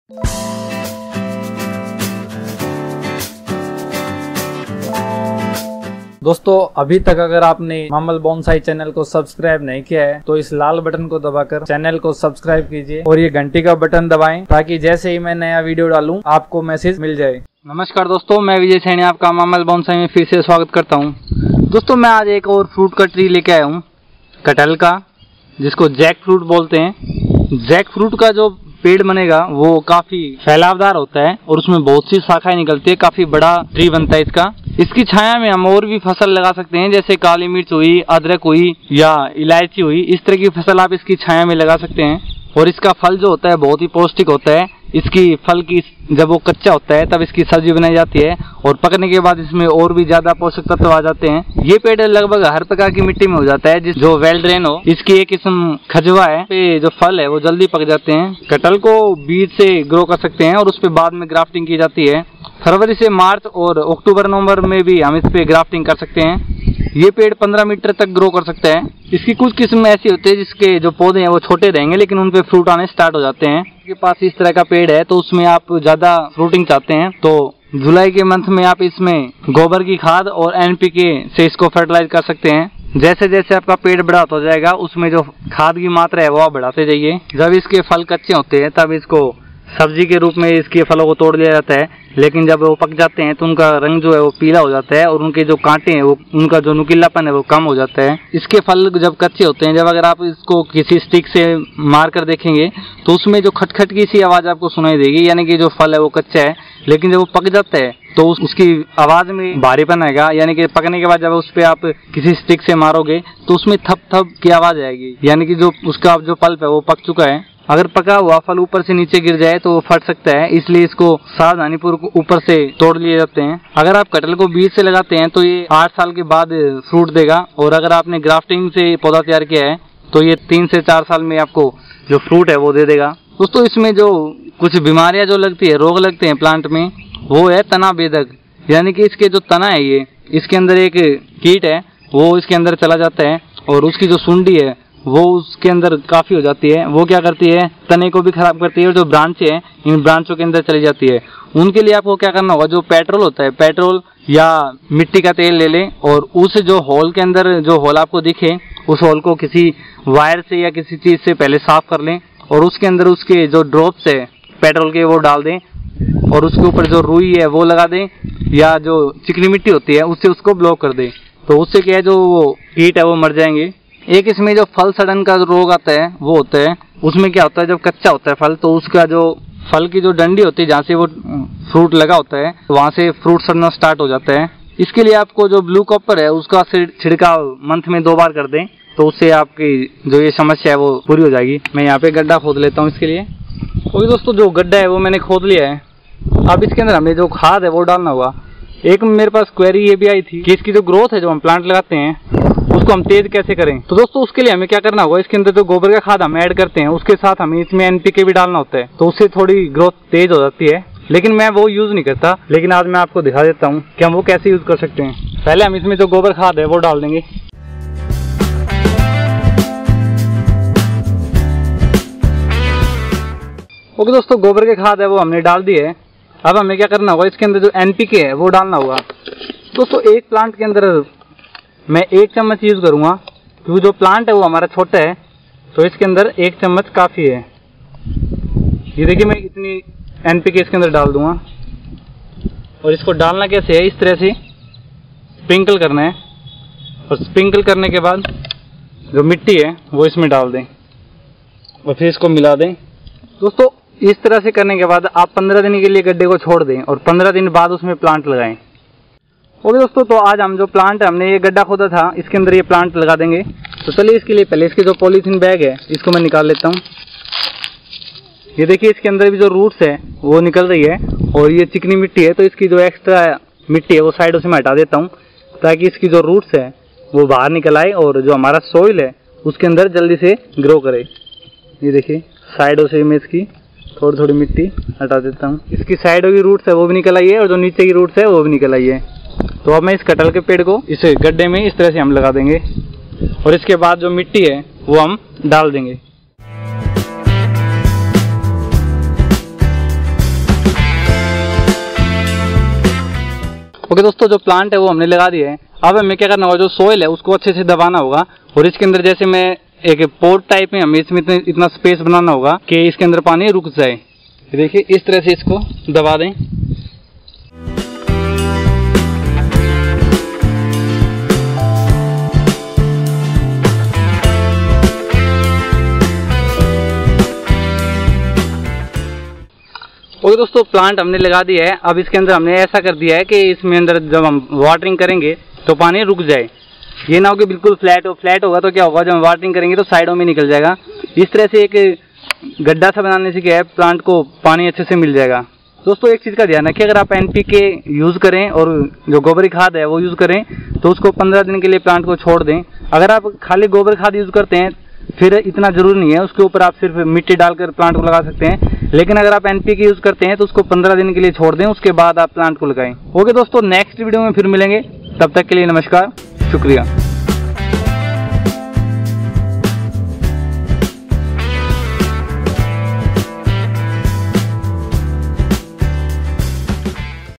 दोस्तों अभी तक अगर आपने मामल बोनसाई चैनल को सब्सक्राइब नहीं किया है तो इस लाल बटन को दबाकर चैनल को सब्सक्राइब कीजिए और ये घंटी का बटन दबाएं ताकि जैसे ही मैं नया वीडियो डालूं आपको मैसेज मिल जाए। नमस्कार दोस्तों, मैं विजय सैनी आपका मामल बोनसाई में फिर से स्वागत करता हूं। दोस्तों मैं आज एक और फ्रूट का ट्री लेके आया हूं, कटहल का, जिसको जैक फ्रूट बोलते हैं। जैक फ्रूट का जो पेड़ बनेगा वो काफी फैलावदार होता है और उसमें बहुत सी शाखाएं निकलती है, काफी बड़ा ट्री बनता है इसका। इसकी छाया में हम और भी फसल लगा सकते हैं, जैसे काली मिर्च हुई, अदरक हुई या इलायची हुई। इस तरह की फसल आप इसकी छाया में लगा सकते हैं। और इसका फल जो होता है बहुत ही पौष्टिक होता है। इसकी फल की जब वो कच्चा होता है तब इसकी सब्जी बनाई जाती है और पकने के बाद इसमें और भी ज्यादा पोषक तत्व आ जाते हैं। ये पेड़ लगभग हर प्रकार की मिट्टी में हो जाता है जो वेल ड्रेन हो। इसकी एक किस्म खजवा है, पे जो फल है वो जल्दी पक जाते हैं। कटहल को बीज से ग्रो कर सकते हैं और उस पर बाद में ग्राफ्टिंग की जाती है। फरवरी से मार्च और अक्टूबर नवंबर में भी हम इस पे ग्राफ्टिंग कर सकते हैं। ये पेड़ 15 मीटर तक ग्रो कर सकता है। इसकी कुछ किस्म ऐसी होती है जिसके जो पौधे हैं वो छोटे रहेंगे लेकिन उन पे फ्रूट आने स्टार्ट हो जाते हैं। आपके पास इस तरह का पेड़ है तो उसमें आप ज्यादा फ्रूटिंग चाहते हैं तो जुलाई के मंथ में आप इसमें गोबर की खाद और NPK से इसको फर्टिलाइज कर सकते हैं। जैसे जैसे आपका पेड़ बड़ा हो जाएगा उसमें जो खाद की मात्रा है वो आप बढ़ाते जाइए। जब इसके फल कच्चे होते हैं तब इसको सब्जी के रूप में इसके फलों को तोड़ लिया जाता है, लेकिन जब वो पक जाते हैं तो उनका रंग जो है वो पीला हो जाता है और उनके जो कांटे हैं वो उनका जो नुकीलापन है वो कम हो जाता है। इसके फल जब कच्चे होते हैं, जब अगर आप इसको किसी स्टिक से मार कर देखेंगे तो उसमें जो खटखट की सी आवाज आपको सुनाई देगी, यानी कि जो फल है वो कच्चा है। लेकिन जब वो पक जाता है तो उसकी आवाज में भारीपन आएगा, यानी कि पकने के बाद जब उस पर आप किसी स्टिक से मारोगे तो उसमें थप थप की आवाज आएगी, यानी कि जो उसका जो पल्प है वो पक चुका है। अगर पका हुआ फल ऊपर से नीचे गिर जाए तो वो फट सकता है, इसलिए इसको सावधानीपूर्वक ऊपर से तोड़ लिए जाते हैं। अगर आप कटहल को बीज से लगाते हैं तो ये 8 साल के बाद फ्रूट देगा और अगर आपने ग्राफ्टिंग से पौधा तैयार किया है तो ये 3 से 4 साल में आपको जो फ्रूट है वो दे देगा। दोस्तों इसमें जो कुछ बीमारियां जो लगती है, रोग लगते हैं प्लांट में, वो है तना बेधक, यानी कि इसके जो तना है ये इसके अंदर एक कीट है वो इसके अंदर चला जाता है और उसकी जो सुंडी है वो उसके अंदर काफी हो जाती है। वो क्या करती है, तने को भी खराब करती है और जो ब्रांचें हैं इन ब्रांचों के अंदर चली जाती है। उनके लिए आपको क्या करना होगा, जो पेट्रोल होता है, पेट्रोल या मिट्टी का तेल ले लें और उस जो होल के अंदर जो होल आपको दिखे उस होल को किसी वायर से या किसी चीज से पहले साफ कर लें और उसके अंदर उसके जो ड्रॉप्स है पेट्रोल के वो डाल दें और उसके ऊपर जो रुई है वो लगा दें या जो चिकनी मिट्टी होती है उससे उसको ब्लॉक कर दें। तो उससे क्या है, जो वो कीट है वो मर जाएंगे। एक इसमें जो फल सड़न का रोग आता है वो होता है, उसमें क्या होता है, जब कच्चा होता है फल तो उसका जो फल की जो डंडी होती है जहाँ से वो फ्रूट लगा होता है वहां से फ्रूट सड़ना स्टार्ट हो जाता है। इसके लिए आपको जो ब्लू कॉपर है उसका छिड़काव मंथ में 2 बार कर दें तो उससे आपकी जो ये समस्या है वो पूरी हो जाएगी। मैं यहाँ पे गड्ढा खोद लेता हूँ इसके लिए। और दोस्तों जो गड्ढा है वो मैंने खोद लिया है। अब इसके अंदर हमें जो खाद है वो डालना होगा। एक मेरे पास क्वेरी ये भी आई थी कि इसकी जो ग्रोथ है जो हम प्लांट लगाते हैं उसको हम तेज कैसे करें। तो दोस्तों उसके लिए हमें क्या करना होगा, इसके अंदर जो गोबर का खाद हम ऐड करते हैं उसके साथ हमें इसमें NPK भी डालना होता है, तो उससे थोड़ी ग्रोथ तेज हो जाती है। लेकिन मैं वो यूज नहीं करता, लेकिन आज मैं आपको दिखा देता हूँ कि हम वो कैसे यूज कर सकते हैं। पहले हम इसमें जो गोबर खाद है वो डाल देंगे। ओके दोस्तों, गोबर के खाद है वो हमने डाल दी है। अब हमें क्या करना होगा, इसके अंदर जो NPK है वो डालना होगा। दोस्तों एक प्लांट के अंदर मैं 1 चम्मच यूज करूंगा क्योंकि जो प्लांट है वो हमारा छोटा है तो इसके अंदर 1 चम्मच काफी है। ये देखिए मैं इतनी NPK इसके अंदर डाल दूंगा और इसको डालना कैसे है, इस तरह से स्प्रिंकल करना है और स्प्रिंकल करने के बाद जो मिट्टी है वो इसमें डाल दें और फिर इसको मिला दें। दोस्तों इस तरह से करने के बाद आप 15 दिन के लिए गड्ढे को छोड़ दें और 15 दिन बाद उसमें प्लांट लगाएं। ओके दोस्तों, तो आज हम जो प्लांट है हमने ये गड्ढा खोदा था इसके अंदर ये प्लांट लगा देंगे। तो चलिए इसके लिए पहले इसके जो पॉलीथीन बैग है इसको मैं निकाल लेता हूँ। ये देखिए इसके अंदर भी जो रूट्स है वो निकल रही है और ये चिकनी मिट्टी है तो इसकी जो एक्स्ट्रा मिट्टी है वो साइडों से मैं हटा देता हूँ ताकि इसकी जो रूट्स है वो बाहर निकल आए और जो हमारा सॉइल है उसके अंदर जल्दी से ग्रो करे। ये देखिए साइडों से मैं इसकी थोड़ी थोड़ी मिट्टी हटा देता हूँ। इसकी साइडों की रूट्स है वो भी निकल आई है और जो नीचे की रूट्स है वो भी निकल आई है। तो अब मैं इस कटहल के पेड़ को इस गड्ढे में इस तरह से हम लगा देंगे और इसके बाद जो मिट्टी है वो हम डाल देंगे। ओके दोस्तों, जो प्लांट है वो हमने लगा दिया है। अब हमें क्या करना होगा, जो सोइल है उसको अच्छे से दबाना होगा और इसके अंदर जैसे मैं एक पोर्ट टाइप में हमें इसमें इतना स्पेस बनाना होगा कि इसके अंदर पानी रुक जाए। देखिए इस तरह से इसको दबा दें। ओके दोस्तों, प्लांट हमने लगा दिया है। अब इसके अंदर हमने ऐसा कर दिया है कि इसमें अंदर जब हम वाटरिंग करेंगे तो पानी रुक जाए। ये ना हो कि बिल्कुल फ्लैट हो। फ्लैट होगा तो क्या होगा, जब हम वाटरिंग करेंगे तो साइडों में निकल जाएगा। इस तरह से एक गड्ढा सा बनाने से क्या है, प्लांट को पानी अच्छे से मिल जाएगा। दोस्तों एक चीज़ का ध्यान रखिए, अगर आप NPK यूज़ करें और जो गोबर खाद है वो यूज़ करें तो उसको 15 दिन के लिए प्लांट को छोड़ दें। अगर आप खाली गोबर खाद यूज़ करते हैं फिर इतना जरूरी नहीं है, उसके ऊपर आप सिर्फ मिट्टी डालकर प्लांट को लगा सकते हैं। लेकिन अगर आप NPK यूज़ करते हैं तो उसको 15 दिन के लिए छोड़ दें, उसके बाद आप प्लांट को लगाएं। ओके दोस्तों, नेक्स्ट वीडियो में फिर मिलेंगे। तब तक के लिए नमस्कार, शुक्रिया।